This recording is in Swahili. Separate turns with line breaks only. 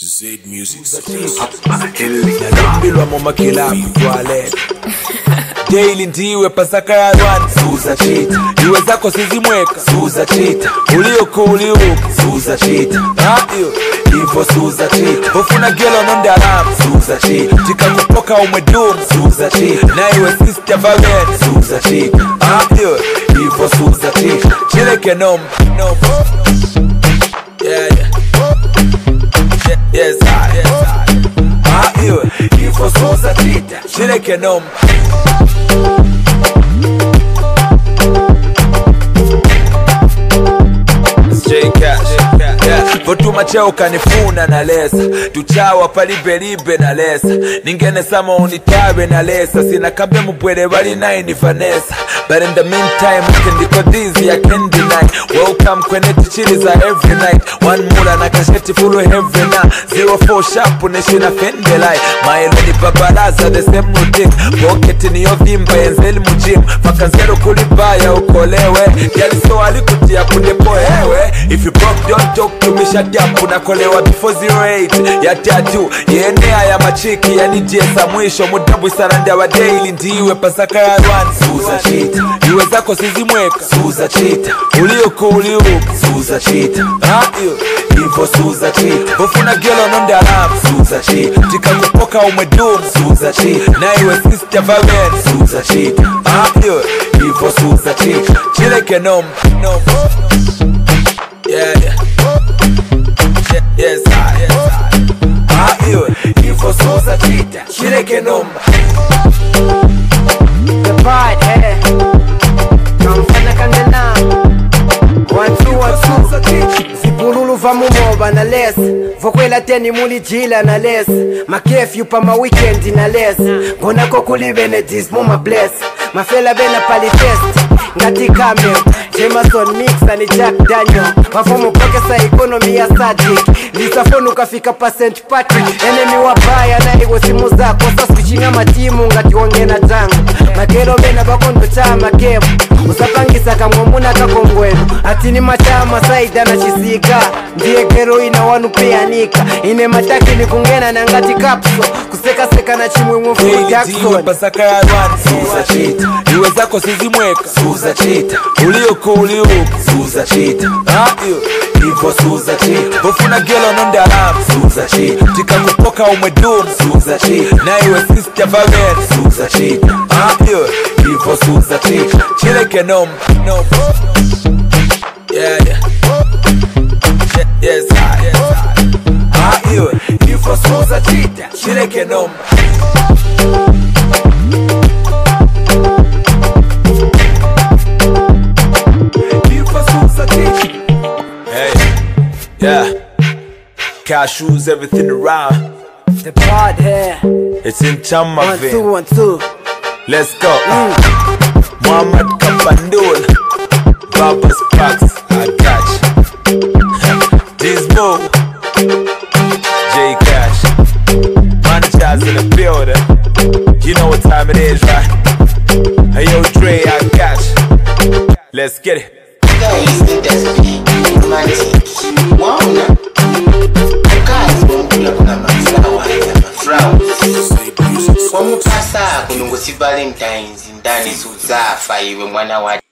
Z Music.
Nalumbilwa mama kila toilet. Daily ndiwe pasaka ya run. Suza cheat. Iwe zako sizimweka. Suza cheat. Ulioko uliuka. Suza cheat. Iyo Ivo suza cheat. Ufuna gelo nonda alarm. Suza cheat. Tika kupoka umedum. Suza cheat. Na iwe sister valen. Suza cheat. Iyo Ivo suza cheat. Chileke nomba. Yeah. Yes, I. Iyo Ivo suza cheat. Chileke nomba. Votuma cheo kanifuna na lesa. Tuchawa palibelibe na lesa. Ningene sama unitabe na lesa. Sina kabe mbwele wali nae ni Vanessa. But in the meantime ukendiko dizzy I can't deny. Welcome kwenye tichiliza every night. One mula na kasheti fulu heavy na 04 sharp uneshina fendelai. Maelo ni babalaza the same routine. Pocket ni yovimba yenzeli mujim. Fakanzelo kulibaya ukolewe. Yaliso alikutia kundepo hewe. If you broke don't talk to me, shut up. Unakolewa before 08 ya tatu. Yenea ya machiki ya nijesa mwisho. Mudabu saranda wa daily ndiwe pasaka ya run. Suza cheat. Iwe zako sizimweka. Suza cheat. Ulioko uliuka. Suza cheat. Iyo Ivo suza cheat. Ufuna gelo nonda alarm. Suza cheat. Tika kupoka umedum. Suza cheat. Na iwe sister valen. Suza cheat. Iyo Ivo suza cheat. Chileke nomba. Yeah. Yes, I. Iyo Ivo suza cheat. Chileke nomba.
The pride, hey. Kamfana kangana 1-2-1-2. Sipululu va mumoba na les. Vokwela teni muli jila na les. Makefyu pa ma weekend na les. Gona kokuli benedis muma bless. Mafela bena palitest. Ngati camel Jameson mix ni Jack Daniel. Mafomu pokesa economy ya Sadik. Lisafonu kafika pa St. Patrick. Enemy wabaya na iwo simu zako. Sa switching ama timu ngati wongena jangu. Makero bena bakondo cha makebu. Usapangisa kamwamuna kakongwenu. Atini machama saida na chisika. Ndiye kero ina wanu pianika. Ine mataki ni kungena na ngati kapso. Kuseka seka na chimwe mfumu Jackson.
Iwe pasaka ya run. Suza cheat. Iwe zako sizimweka. Suza cheat. Ulioko uliuka. Suza cheat. Iyo Ivo suza cheat. Ufuna gelo nonda alarm. Suza cheat. Tika kupoka umedum. Suza cheat. Na iwe sister valen. Suza cheat. Iyo Ivo suza cheat. Chileke nomba. Yeah. Yes, I. Iyo Ivo suza cheat. Chileke nomba. Yeah, cashews, everything around.
The pride, hey.
It's in Chama,
1-2-1-2.
Let's go. Muhammad Kapandul, Baba Sparks, I got you. Dismo, J Cash, managers in the building. You know what time it is, right? Hey yo, Dre, I got you. Let's get it.
Kwa mukasa kunungo si Valentines ndani suzafa iwe mwana wa